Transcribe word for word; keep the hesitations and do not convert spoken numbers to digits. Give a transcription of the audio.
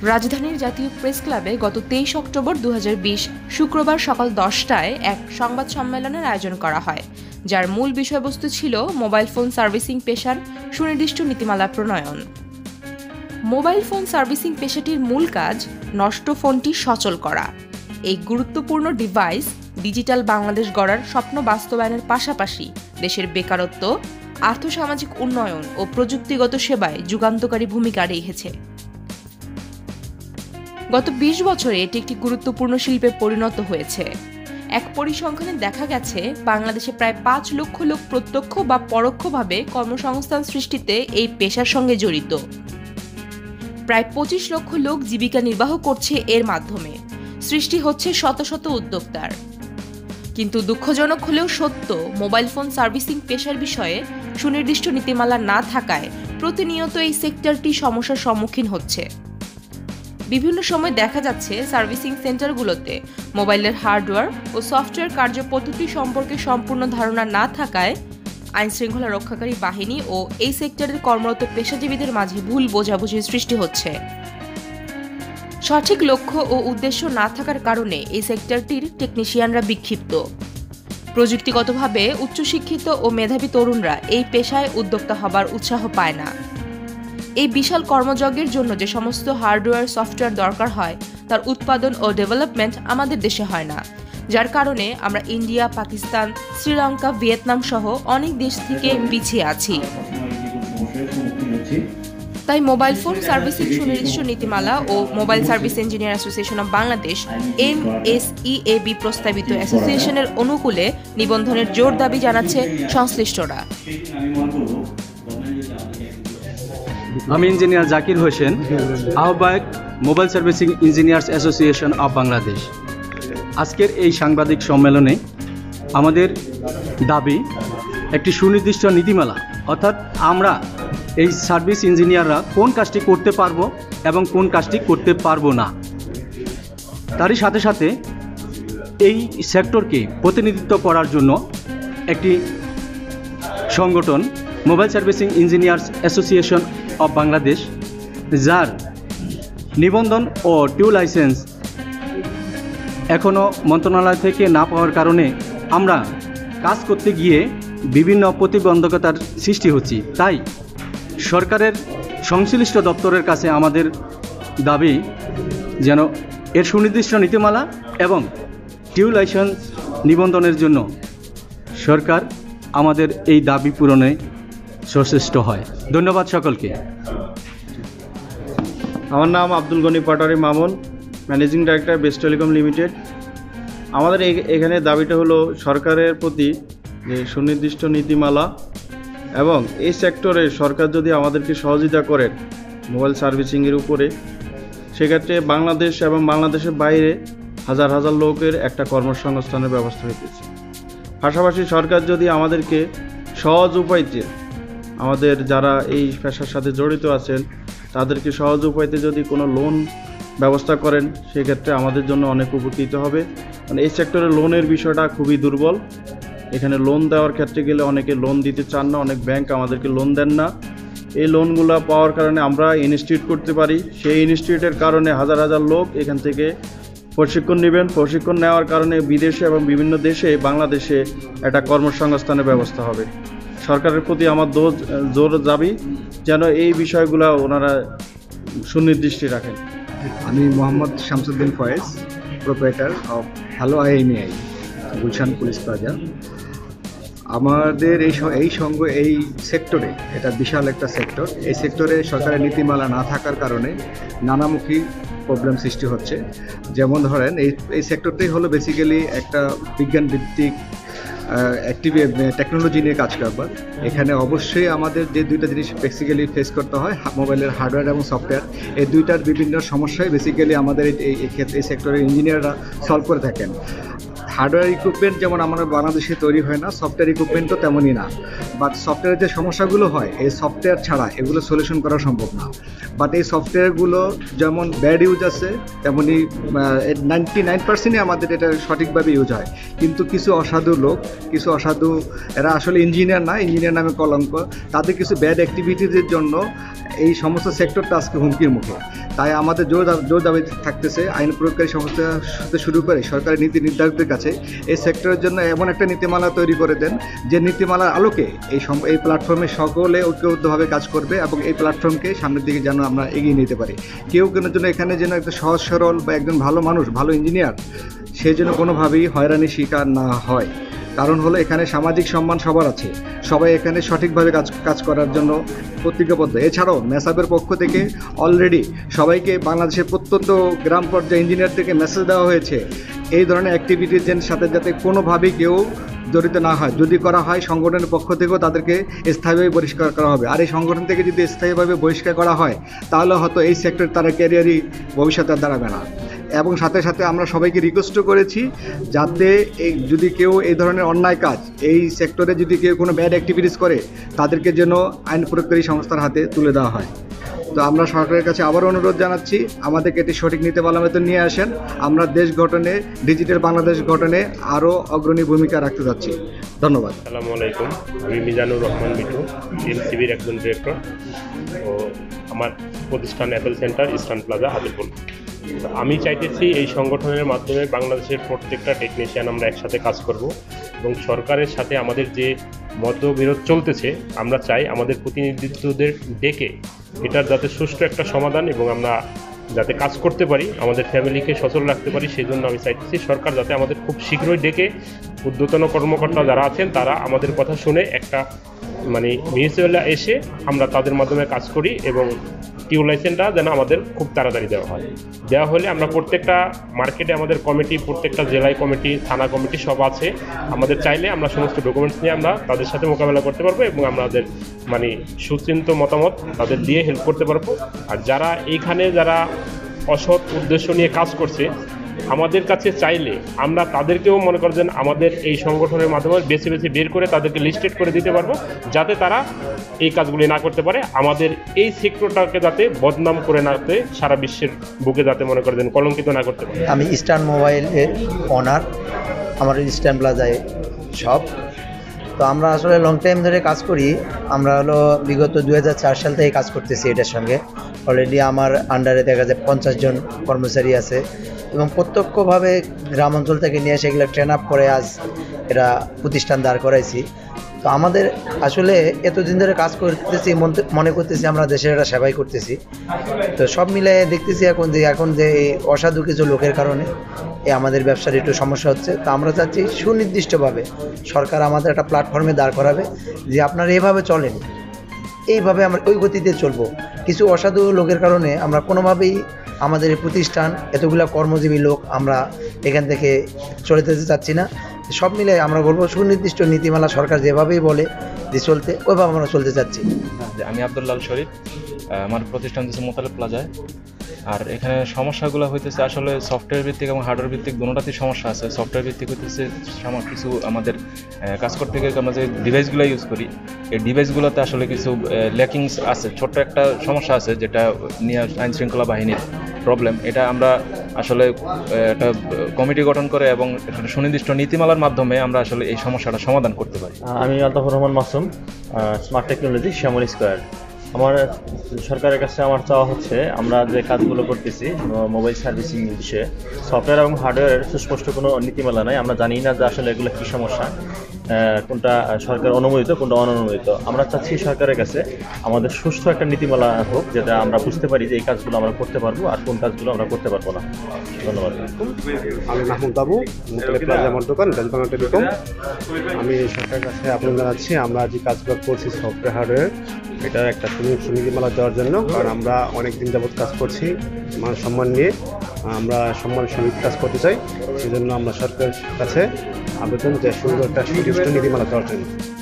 রাজধানীর জাতীয় প্রেস ক্লাবে গত তেইশ অক্টোবর দু হাজার বিশ শুক্রবার সকাল দশটায় এক সংবাদ সম্মেলনের আয়োজন করা হয়, যার মূল বিষয়বস্তু ছিল মোবাইল ফোন সার্ভিসিং পেশার সুনির্দিষ্ট নীতিমালা প্রণয়ন। মোবাইল ফোন সার্ভিসিং পেশাটির মূল কাজ নষ্ট ফোনটি সচল করা। এই গুরুত্বপূর্ণ ডিভাইস ডিজিটাল বাংলাদেশ গড়ার স্বপ্ন বাস্তবায়নের পাশাপাশি দেশের বেকারত্ব, আর্থসামাজিক উন্নয়ন ও প্রযুক্তিগত সেবায় যুগান্তকারী ভূমিকা রেখেছে। গত বিশ বছরে এটি একটি গুরুত্বপূর্ণ শিল্পে পরিণত হয়েছে। এক পরিসংখ্যানে দেখা গেছে, বাংলাদেশে প্রায় পাঁচ লক্ষ লোক প্রত্যক্ষ বা পরোক্ষভাবে কর্মসংস্থান সৃষ্টিতে এই পেশার সঙ্গে জড়িত। প্রায় পঁচিশ লক্ষ লোক জীবিকা নির্বাহ করছে এর মাধ্যমে। সৃষ্টি হচ্ছে শত শত উদ্যোক্তার। কিন্তু দুঃখজনক হলেও সত্য, মোবাইল ফোন সার্ভিসিং পেশার বিষয়ে সুনির্দিষ্ট নীতিমালা না থাকায় প্রতিনিয়ত এই সেক্টরটি সমস্যার সম্মুখীন হচ্ছে। বিভিন্ন সময় দেখা যাচ্ছে, সার্ভিসিং সেন্টারগুলোতে মোবাইলের হার্ডওয়্যার ও সফটওয়্যার কার্যপদ্ধতি সম্পর্কে সম্পূর্ণ ধারণা না থাকায় আইনশৃঙ্খলা রক্ষাকারী বাহিনী ও এই সেক্টরের কর্মরত পেশাজীবীদের মাঝে ভুল বোঝাবুঝির সৃষ্টি হচ্ছে। সঠিক লক্ষ্য ও উদ্দেশ্য না থাকার কারণে এই সেক্টরটির টেকনিশিয়ানরা বিক্ষিপ্ত। প্রযুক্তিগতভাবে উচ্চশিক্ষিত ও মেধাবী তরুণরা এই পেশায় উদ্যোক্তা হবার উৎসাহ পায় না। এই বিশাল কর্মযজ্ঞের জন্য যে সমস্ত হার্ডওয়্যার সফটওয়্যার দরকার হয়, তার উৎপাদন ও ডেভেলপমেন্ট আমাদের দেশে হয় না, যার কারণে আমরা ইন্ডিয়া, পাকিস্তান, শ্রীলঙ্কা, ভিয়েতনাম সহ অনেক দেশ থেকে পিছিয়ে আছি। তাই মোবাইল ফোন সার্ভিসিং সুনির্দিষ্ট নীতিমালা ও mobile service engineer association of Bangladesh M S E A B প্রস্তাবিত অ্যাসোসিয়েশনের অনুকূলে নিবন্ধনের জোর দাবি জানাচ্ছে সংশ্লিষ্টরা। আমি ইঞ্জিনিয়ার জাকির হোসেন, আহ্বায়ক mobile servicing engineers association of Bangladesh. আজকের এই সাংবাদিক সম্মেলনে আমাদের দাবি একটি সুনির্দিষ্ট নীতিমালা, অর্থাৎ আমরা এই সার্ভিস ইঞ্জিনিয়াররা কোন কাজটি করতে পারবো এবং কোন কাজটি করতে পারবো না। তারই সাথে সাথে এই সেক্টরকে প্রতিনিধিত্ব করার জন্য একটি সংগঠন mobile servicing engineers association of Bangladesh, যার নিবন্ধন ও টিউ লাইসেন্স এখনও মন্ত্রণালয় থেকে না পাওয়ার কারণে আমরা কাজ করতে গিয়ে বিভিন্ন প্রতিবন্ধকতার সৃষ্টি হচ্ছে। তাই সরকারের সংশ্লিষ্ট দপ্তরের কাছে আমাদের দাবি যেন এর সুনির্দিষ্ট নীতিমালা এবং টিউ লাইসেন্স নিবন্ধনের জন্য সরকার আমাদের এই দাবি পূরণে সচেষ্ট হয়। ধন্যবাদ সকলকে। আমার নাম Abdul Gani Patwari Mamun, managing director best telecom limited. আমাদের এখানে দাবিটা হলো সরকারের প্রতি যে সুনির্দিষ্ট নীতিমালা এবং এই সেক্টরে সরকার যদি আমাদেরকে সহযোগিতা করেন মোবাইল সার্ভিসিংয়ের উপরে, সেক্ষেত্রে বাংলাদেশ এবং বাংলাদেশের বাইরে হাজার হাজার লোকের একটা কর্মসংস্থানের ব্যবস্থা হইতেছে। পাশাপাশি সরকার যদি আমাদেরকে সহজ উপায়তে, আমাদের যারা এই পেশার সাথে জড়িত আছেন তাদেরকে সহজ উপায়তে যদি কোনো লোন ব্যবস্থা করেন, সেক্ষেত্রে আমাদের জন্য অনেক উপকৃত হবে। মানে এই সেক্টরে লোনের বিষয়টা খুবই দুর্বল। এখানে লোন দেওয়ার ক্ষেত্রে গেলে অনেকে লোন দিতে চান না, অনেক ব্যাংক আমাদেরকে লোন দেন না। এই লোনগুলো পাওয়ার কারণে আমরা ইনস্টিটিউট করতে পারি, সেই ইনস্টিটিউটের কারণে হাজার হাজার লোক এখান থেকে প্রশিক্ষণ নেবেন। প্রশিক্ষণ নেওয়ার কারণে বিদেশে এবং বিভিন্ন দেশে বাংলাদেশে একটা কর্মসংস্থানের ব্যবস্থা হবে। সরকারের প্রতি আমার জোর দাবি যেন এই বিষয়গুলো ওনারা সুনির্দিষ্ট রাখেন। আমি Mohammad Shamsuddin Foyez, proprietor of hello IMAI, Gulshan police plaza. আমাদের এই এই সঙ্গ এই সেক্টরে, এটা বিশাল একটা সেক্টর, এই সেক্টরে সরকারের নীতিমালা না থাকার কারণে নানামুখী প্রবলেম সৃষ্টি হচ্ছে। যেমন ধরেন এই এই সেক্টরটাই হলো বেসিক্যালি একটা বিজ্ঞান ভিত্তিক অ্যাক্টিভ টেকনোলজি নিয়ে কাজ করবার। এখানে অবশ্যই আমাদের যে দুইটা জিনিস বেসিক্যালি ফেস করতে হয়, মোবাইলের হার্ডওয়্যার এবং সফটওয়্যার, এই দুইটার বিভিন্ন সমস্যায় বেসিক্যালি আমাদের এই ক্ষেত্রে এই সেক্টরের ইঞ্জিনিয়াররা সলভ করে থাকেন। হার্ডওয়্যার ইকুইপমেন্ট যেমন আমাদের বাংলাদেশে তৈরি হয় না, সফটওয়্যার ইকুইপমেন্টও তেমনই না। বাট সফটওয়্যারের যে সমস্যাগুলো হয়, এই সফটওয়্যার ছাড়া এগুলো সলিউশন করা সম্ভব না। বাট এই সফটওয়্যারগুলো যেমন ব্যাড ইউজ আছে, তেমনই নাইনটি নাইন পার্সেন্টই আমাদের এটা সঠিকভাবে ইউজ হয়। কিন্তু কিছু অসাধু লোক, কিছু অসাধু, এরা আসলে ইঞ্জিনিয়ার না, ইঞ্জিনিয়ার নামে কলঙ্ক, তাদের কিছু ব্যাড অ্যাক্টিভিটিজের জন্য এই সমস্ত সেক্টরটা আজকে হুমকির মুখে। তাই আমাদের জোর জোর দাবি থাকতেছে আইন প্রয়োগকারী সংস্থা সাথে শুরু করে সরকারি নীতি নির্ধারকদের কাছে এই সেক্টরের জন্য এমন একটা নীতিমালা তৈরি করে দেন যে নীতিমালার আলোকে এই এই প্ল্যাটফর্মে সকলে ঐক্যবদ্ধভাবে কাজ করবে এবং এই প্ল্যাটফর্মকে সামনের দিকে যেন আমরা এগিয়ে নিতে পারি। কেউ কেন যেন এখানে যেন একটা সহজ সরল বা একজন ভালো মানুষ, ভালো ইঞ্জিনিয়ার, সে যেন কোনোভাবেই হয়রানির শিকার না হয়। কারণ হলো এখানে সামাজিক সম্মান সবার আছে, সবাই এখানে সঠিকভাবে কাজ কাজ করার জন্য প্রতিজ্ঞাবদ্ধ। এছাড়াও মেসাবের পক্ষ থেকে অলরেডি সবাইকে বাংলাদেশের প্রত্যন্ত গ্রাম পর্যায়ে ইঞ্জিনিয়ারদেরকে মেসেজ দেওয়া হয়েছে এই ধরনের অ্যাক্টিভিটির সাথে যাতে কোনোভাবেই কেউ জড়িত না হয়। যদি করা হয় সংগঠনের পক্ষ থেকেও তাদেরকে স্থায়ীভাবে বহিষ্কার করা হবে। আর এই সংগঠন থেকে যদি স্থায়ীভাবে বহিষ্কার করা হয় তাহলে হয়তো এই সেক্টর তারা ক্যারিয়ারই ভবিষ্যতে দাঁড়াবে না। এবং সাথে সাথে আমরা সবাইকে রিকোয়েস্টও করেছি যাতে এই যদি কেউ এই ধরনের অন্যায় কাজ এই সেক্টরে যদি কেউ কোনো ব্যাড অ্যাক্টিভিটিস করে তাদেরকে যেন আইন প্রয়োগকারী সংস্থার হাতে তুলে দেওয়া হয়। তো আমরা সরকারের কাছে আবারও অনুরোধ জানাচ্ছি আমাদেরকে এটি সঠিক নীতিমালা মতো নিয়ে আসেন। আমরা দেশ গঠনে, ডিজিটাল বাংলাদেশ গঠনে আরও অগ্রণী ভূমিকা রাখতে যাচ্ছি। ধন্যবাদ। আসসালামু আলাইকুম, আমি মিজানুর রহমান মিঠু, এনসিবির একজন ডিরেক্টর। ও আমার প্রতিষ্ঠান Apple centre, eastern plaza, Hatirpool. আমি চাইতেছি এই সংগঠনের মাধ্যমে বাংলাদেশের প্রত্যেকটা টেকনিশিয়ান আমরা একসাথে কাজ করব এবং সরকারের সাথে আমাদের যে মতবিরোধ চলতেছে আমরা চাই আমাদের প্রতিনিধিত্বদের ডেকে এটার যাতে সুষ্ঠু একটা সমাধান এবং আমরা যাতে কাজ করতে পারি, আমাদের ফ্যামিলিকে সচল রাখতে পারি, সেই জন্য আমি চাইতেছি সরকার যাতে আমাদের খুব শীঘ্রই ডেকে ঊর্ধ্বতন কর্মকর্তা যারা আছেন তারা আমাদের কথা শুনে একটা মানে মিউনিসিপ্যালে এসে আমরা তাদের মাধ্যমে কাজ করি এবং টিউ লাইসেন্সটা যেন আমাদের খুব তাড়াতাড়ি দেওয়া হয়। দেওয়া হলে আমরা প্রত্যেকটা মার্কেটে আমাদের কমিটি, প্রত্যেকটা জেলায় কমিটি, থানা কমিটি সব আছে। আমাদের চাইলে আমরা সমস্ত ডকুমেন্টস নিয়ে আমরা তাদের সাথে মোকাবেলা করতে পারবো এবং আমাদের মানে সুচিন্তিত মতামত তাদের দিয়ে হেল্প করতে পারবো। আর যারা এইখানে যারা অসৎ উদ্দেশ্য নিয়ে কাজ করছে আমাদের কাছে চাইলে আমরা তাদেরকেও মনে করছেন আমাদের এই সংগঠনের মাধ্যমে বেছে বেছে বের করে তাদেরকে লিস্টেড করে দিতে পারবো যাতে তারা এই কাজগুলি না করতে পারে, আমাদের এই সেক্টরটাকে যাতে বদনাম করে না করতে, সারা বিশ্বের বুকে যাতে মনে করেন কলঙ্কিত না করতে পারে। আমি ইস্টার্ন মোবাইলের অনার, আমার ইস্টার্ন প্লাজায় সব। তো আমরা আসলে লং টাইম ধরে কাজ করি। আমরা হলো বিগত দু হাজার চার সাল থেকে কাজ করতেছি এটার সঙ্গে। অলরেডি আমার আন্ডারে দেখা যায় পঞ্চাশ জন কর্মচারী আছে এবং প্রত্যক্ষভাবে গ্রাম অঞ্চল থেকে নিয়ে এসে এগুলো ট্রেন আপ করে আজ এটা প্রতিষ্ঠান দাঁড় করাইছি। তো আমাদের আসলে এতদিন ধরে কাজ করতেছি, মনে করতেছি আমরা দেশের একটা সেবাই করতেছি। তো সব মিলে দেখতেছি এখন যে এখন যে এই অসাধু কিছু লোকের কারণে এই আমাদের ব্যবসার একটু সমস্যা হচ্ছে। তো আমরা চাচ্ছি সুনির্দিষ্টভাবে সরকার আমাদের একটা প্ল্যাটফর্মে দাঁড় করাবে যে আপনারা এভাবে চলেন, এইভাবে আমরা ওই গতিতে চলবো। কিছু অসাধু লোকের কারণে আমরা কোনোভাবেই আমাদের এই প্রতিষ্ঠান, এতগুলো কর্মজীবী লোক আমরা এখান থেকে চলে যেতে চাচ্ছি না। সব মিলে আমরা বলবো সুনির্দিষ্ট নীতিমালা সরকার যেভাবেই বলে যে চলতে, ওইভাবে আমরা চলতে চাচ্ছি। আমি আব্দুল্লাল শরীফ, আমার প্রতিষ্ঠান হচ্ছে মোতালেব প্লাজায়। আর এখানে সমস্যাগুলো হইতেছে আসলে সফটওয়্যার ভিত্তিক এবং হার্ডওয়্যার ভিত্তিক দুটোতেই সমস্যা আছে। সফটওয়্যার ভিত্তিক হইতেছে কিছু আমাদের কাজ করতে গিয়ে আমরা যে ডিভাইসগুলো ইউজ করি এই ডিভাইসগুলোতে আসলে কিছু ল্যাকিংস আছে, ছোট্ট একটা সমস্যা আছে যেটা নিয়ে আইন শৃঙ্খলা বাহিনীর প্রবলেম। এটা আমরা আসলে একটা কমিটি গঠন করে এবং সুনির্দিষ্ট নীতিমালার মাধ্যমে আমরা আসলে এই সমস্যাটা সমাধান করতে পারি। আমি Altafur Rahman Masum, smart technology, Shyamal square. আমার সরকারের কাছে আমার চাওয়া হচ্ছে আমরা যে কাজগুলো করতেছি মোবাইল সার্ভিসিং বিষয়ে সফটওয়্যার এবং হার্ডওয়্যারের সুস্পষ্ট কোনো নীতিমালা নাই। আমরা জানি না যে আসলে এগুলো কী সমস্যা, কোনটা সরকার অনুমোদিত, কোনটা অননুমোদিত। আমরা চাচ্ছি সরকারের কাছে আমাদের সুষ্ঠু একটা নীতিমালা হোক যেটা আমরা বুঝতে পারি যে এই কাজগুলো আমরা করতে পারবো আর কোন কাজগুলো আমরা করতে পারবো না। ধন্যবাদ। আমি মাহমুদ বাবু, মোতালেব প্লাজা আমার দোকান, বেলবাংলা টেলিকম। আমি সরকারের কাছে আবেদন জানাচ্ছি আমরা যে কাজগুলো করছি সফটওয়্যার হার্ডওয়্যার এটার একটা সুনীতিমালা দেওয়ার জন্য। কারণ আমরা অনেক দিন যাবৎ কাজ করছি মান সম্মান নিয়ে, আমরা সম্মানের সঙ্গে কাজ করতে চাই। সেজন্য আমরা সরকারের কাছে আবেদন যে সুন্দর একটা সুনির্দিষ্ট নীতিমালা দেওয়ার জন্য।